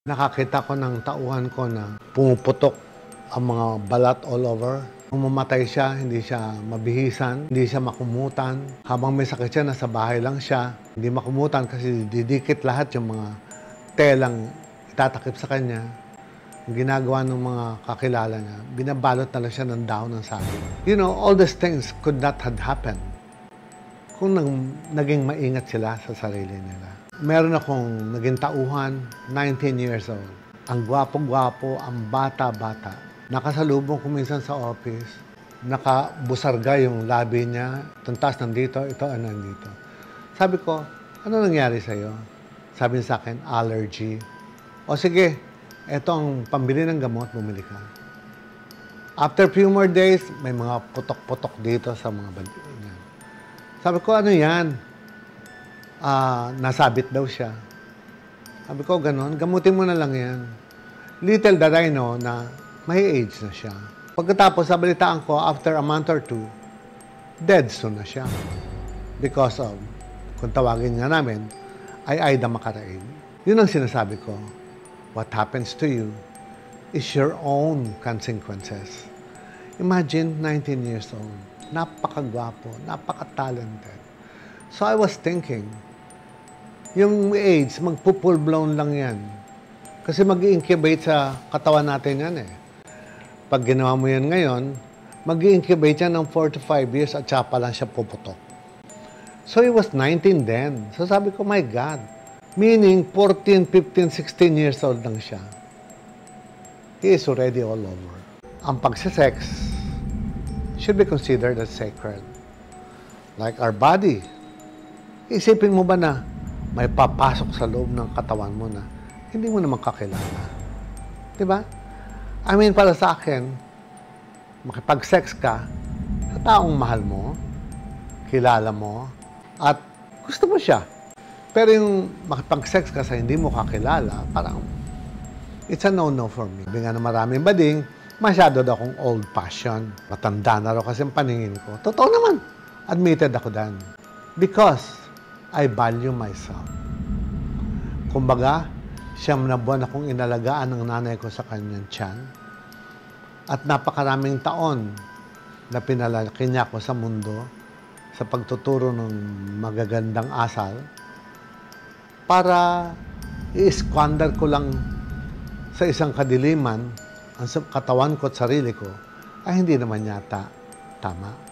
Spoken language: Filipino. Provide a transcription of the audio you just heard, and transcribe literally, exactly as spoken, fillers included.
Nakakita ko ng tauhan ko na pumuputok ang mga balat all over. Kung mamatay siya, hindi siya mabihisan, hindi siya makumutan. Habang may sakit siya, nasa bahay lang siya. Hindi makumutan kasi didikit lahat yung mga telang itatakip sa kanya. Ang ginagawa ng mga kakilala niya, binabalot na lang siya ng dahon ng saging. You know, all these things could not have happened kung nang, naging maingat sila sa sarili nila. Meron akong naging tauhan, nineteen years old. Ang gwapo-gwapo, ang bata-bata. Nakasalubong ko minsan sa office. Nakabusarga yung labi niya. Tuntas nandito, ito ang nandito. Sabi ko, ano nangyari sa'yo? Sabi niya sa akin, allergy. O sige, ito ang pambili ng gamot, bumili ka. After few more days, may mga putok-putok dito sa mga balik niya. Sabi ko, ano yan? Uh, nasabit daw siya. Sabi ko, ganun, gamutin mo na lang yan. Little that I know na may AIDS na siya. Pagkatapos, sabalitaan ko, after a month or two, dead soon na siya. Because of, kung tawagin nga namin, ay Aida Makaraig. Yun ang sinasabi ko. What happens to you is your own consequences. Imagine, nineteen years old. Napakagwapo, napaka-talented. So I was thinking, yung AIDS, magpo-full blown lang yan. Kasi mag-incubate sa katawan natin yan eh. Pag ginawa mo yan ngayon, mag-incubate yan ng four to five years at saka pa lang siya puputok. So he was nineteen then. So sabi ko, my God. Meaning, fourteen, fifteen, sixteen years old lang siya. He is already all over. Ang pagsisex should be considered as sacred. Like our body. Isipin mo ba na may papasok sa loob ng katawan mo na hindi mo naman kakilala? Diba? I mean, para sa akin, makipag-sex ka sa taong mahal mo, kilala mo, at gusto mo siya. Pero yung makipag-sex ka sa hindi mo kakilala, parang it's a no-no for me. Sabi nga na maraming bading, masyado daw akong old-fashioned. Matanda na raw kasi ang paningin ko. Totoo naman. Admitted ako dan. Because I value myself. Kumbaga, siyam na buwan akong inalagaan ng nanay ko sa kanyang tiyan. At napakaraming taon na pinalaki niya ako sa mundo sa pagtuturo ng magagandang asal para i-squander ko lang sa isang kadiliman ang katawan ko at sarili ko ay hindi naman yata tama.